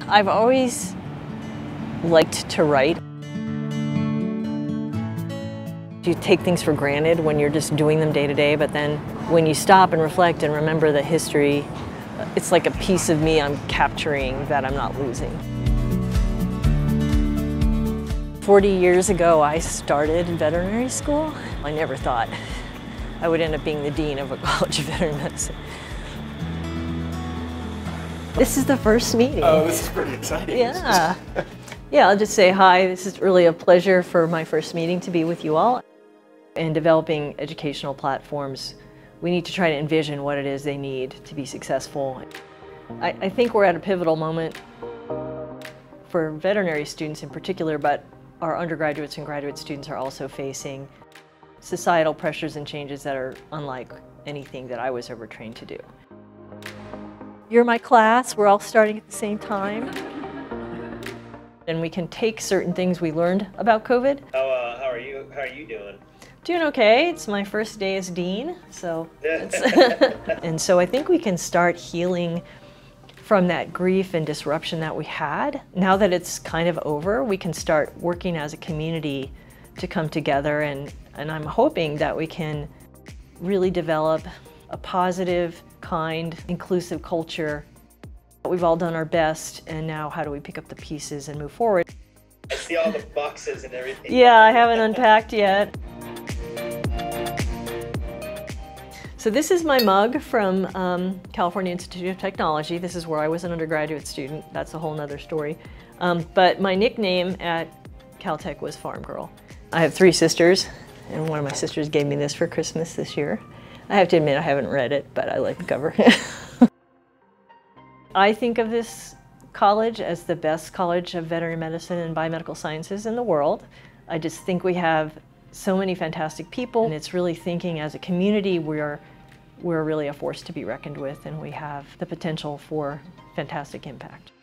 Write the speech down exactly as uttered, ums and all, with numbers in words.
I've always liked to write. You take things for granted when you're just doing them day to day, but then when you stop and reflect and remember the history, it's like a piece of me I'm capturing that I'm not losing. forty years ago, I started veterinary school. I never thought I would end up being the dean of a college of veterinary medicine. This is the first meeting. Oh, this is pretty exciting. Yeah. Yeah, I'll just say hi. This is really a pleasure for my first meeting to be with you all. In developing educational platforms, we need to try to envision what it is they need to be successful. I, I think we're at a pivotal moment for veterinary students in particular, but our undergraduates and graduate students are also facing societal pressures and changes that are unlike anything that I was ever trained to do. You're my class, we're all starting at the same time. And we can take certain things we learned about COVID. How, uh, how are you, how are you doing? Doing okay. It's my first day as dean, so it's and so I think we can start healing from that grief and disruption that we had. Now that it's kind of over, we can start working as a community to come together, and, and I'm hoping that we can really develop a positive, kind, inclusive culture. We've all done our best, and now how do we pick up the pieces and move forward? I see all the boxes and everything. Yeah, I haven't unpacked yet. So this is my mug from um, California Institute of Technology. This is where I was an undergraduate student. That's a whole nother story. Um, but my nickname at Caltech was Farm Girl. I have three sisters, and one of my sisters gave me this for Christmas this year. I have to admit I haven't read it, but I like the cover. I think of this college as the best college of veterinary medicine and biomedical sciences in the world. I just think we have so many fantastic people, and it's really thinking as a community we're, we're really a force to be reckoned with, and we have the potential for fantastic impact.